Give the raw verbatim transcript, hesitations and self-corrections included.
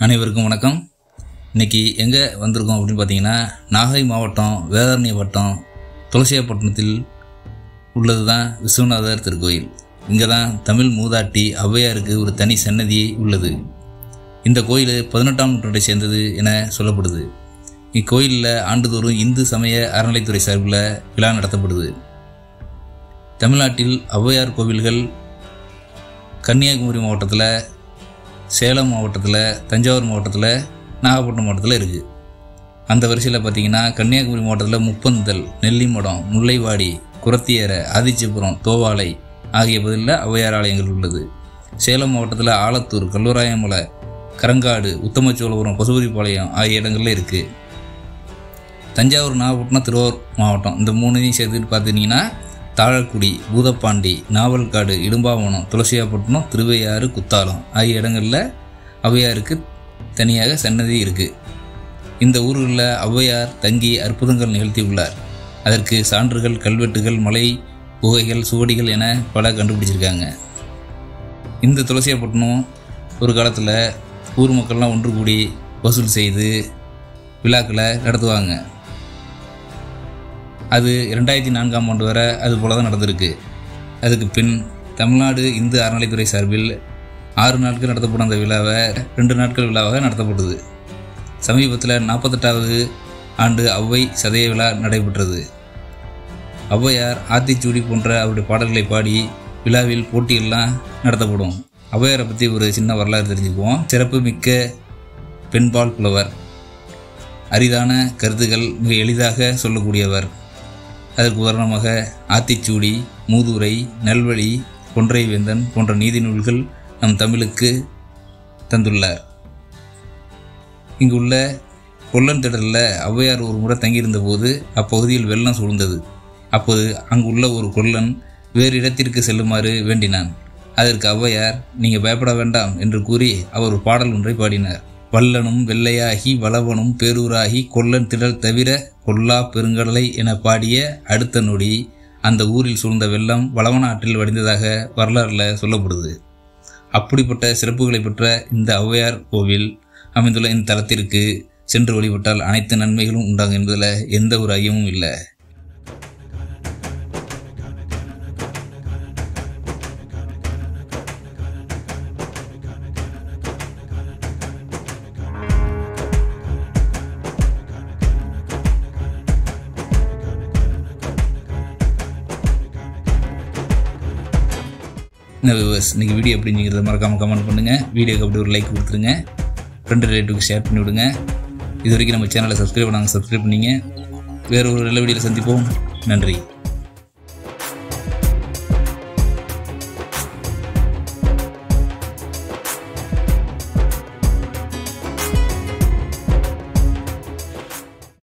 அனைவருக்கும் வணக்கம். இன்றைக்கி எங்கே வந்திருக்கோம் அப்படின்னு பார்த்தீங்கன்னா, நாகை மாவட்டம் வேதாரண்ய வட்டம் துளசியாப்பட்டினத்தில் உள்ளது தான் விஸ்வநாதர் திருக்கோயில். இங்கே தான் தமிழ் மூதாட்டி ஔவையாருக்கு ஒரு தனி சன்னதி உள்ளது. இந்த கோயில் பதினெட்டாம் நூற்றாண்டை சேர்ந்தது என சொல்லப்படுது. இக்கோயிலில் ஆண்டுதோறும் இந்து சமய அறநிலைத்துறை சார்பில் விழா நடத்தப்படுது. தமிழ்நாட்டில் ஔவையார் கோவில்கள் கன்னியாகுமரி மாவட்டத்தில், சேலம் மாவட்டத்தில், தஞ்சாவூர் மாவட்டத்தில், நாகப்பட்டினம் மாவட்டத்தில் இருக்குது. அந்த வரிசையில் பார்த்திங்கன்னா கன்னியாகுமரி மாவட்டத்தில் முப்பந்தல், நெல்லிமடம், முல்லைவாடி, குரத்தியரை, ஆதிச்சபுரம், தோவாலை ஆகிய பகுதியில் ஔவையார் ஆலயங்கள் உள்ளது. சேலம் மாவட்டத்தில் ஆலத்தூர், கல்லூராயமலை, கரங்காடு, உத்தமச்சோழபுரம், பசுபதிபாளையம் ஆகிய இடங்களில் இருக்குது. தஞ்சாவூர், நாகப்பட்டினம், திருவாரூர் மாவட்டம் இந்த மூணையும் சேர்த்துட்டு பார்த்துட்டிங்கன்னா தாழக்குடி, பூதப்பாண்டி, நாவல்காடு, இடும்பாவனம், துளசியாப்பட்டினம், திருவையாறு, குத்தாலம் ஆகிய இடங்களில் ஔவையாருக்கு தனியாக சன்னதி இருக்குது. இந்த ஊர்களில் ஔவையார் தங்கி அற்புதங்கள் நிகழ்த்தி உள்ளார். அதற்கு சான்றுகள், கல்வெட்டுகள், மலை குகைகள், சுவடிகள் என பல கண்டுபிடிச்சிருக்காங்க. இந்த துளசியாப்பட்டினம் ஒரு காலத்தில் ஊர் மக்கள்லாம் ஒன்று கூடி வசூல் செய்து விழாக்களை நடத்துவாங்க. அது ரெண்டாயிரத்தி நான்காம் ஆண்டு வரை அது போல தான் நடந்திருக்கு. அதுக்கு பின் தமிழ்நாடு இந்து அறநிலைத்துறை சார்பில் ஆறு நாட்கள் நடத்தப்படும் அந்த விழாவை ரெண்டு நாட்கள் விழாவாக நடத்தப்பட்டது. சமீபத்தில் நாற்பத்தெட்டாவது ஆண்டு ஔவை சதய விழா நடைபெற்றது. ஔவையார், ஆத்திச்சூடி போன்ற அவருடைய பாடல்களை பாடி விழாவில் போட்டியெல்லாம் நடத்தப்படும். ஔவையாரை பற்றி ஒரு சின்ன வரலாறு தெரிஞ்சுக்குவோம். சிறப்பு மிக்க பெண்பால் புலவர், அரிதான கருத்துக்கள் மிக எளிதாக சொல்லக்கூடியவர். அதற்கு உதாரணமாக ஆத்திச்சூடி, மூதுரை, நல்வழி, கொன்றை வேந்தன் போன்ற நீதி நூல்கள் நம் தமிழுக்கு தந்துள்ளார். இங்குள்ள கொல்லன் திடலில் ஔவையார் ஒரு முறை தங்கியிருந்த போது அப்பகுதியில் வெள்ளம் சூழ்ந்தது. அப்போது அங்குள்ள ஒரு கொல்லன் வேறு இடத்திற்கு செல்லுமாறு வேண்டினான். அதற்கு ஔவையார், நீங்கள் பயப்பட வேண்டாம் என்று கூறி அவர் ஒரு பாடல் ஒன்றை பாடினார். வல்லனும் வெள்ளையாகி வளவனும் பேரூராகி கொல்லன் திடல் தவிர கொல்லா பெருங்கடலை என பாடிய அடுத்த நொடி அந்த ஊரில் சூழ்ந்த வெள்ளம் வளவனாற்றில் வடிந்ததாக வரலாறுல சொல்லப்படுது. அப்படிப்பட்ட சிறப்புகளை பெற்ற இந்த ஔவையார் கோவில் அமைந்துள்ள இந்த தலத்திற்கு சென்று வழிபட்டால் அனைத்து நன்மைகளும் உண்டாகும் என்பதில் எந்த ஒரு ஐயமும் இல்லை. இன்றைக்கி வீடியோ எப்படிங்கிறத மறக்காமல் கமெண்ட் பண்ணுங்கள். வீடியோக்கு அப்படி ஒரு லைக் கொடுத்துருங்க. ஃப்ரெண்டு ரிலேட்டிவ்க்கு ஷேர் பண்ணி விடுங்க. இது வரைக்கும் நம்ம சேனலை சப்ஸ்கிரைப் பண்ணாங்க, சப்ஸ்கிரைப் பண்ணிங்க. வேறு ஒரு நல்ல வீடியோவில் சந்திப்போம். நன்றி.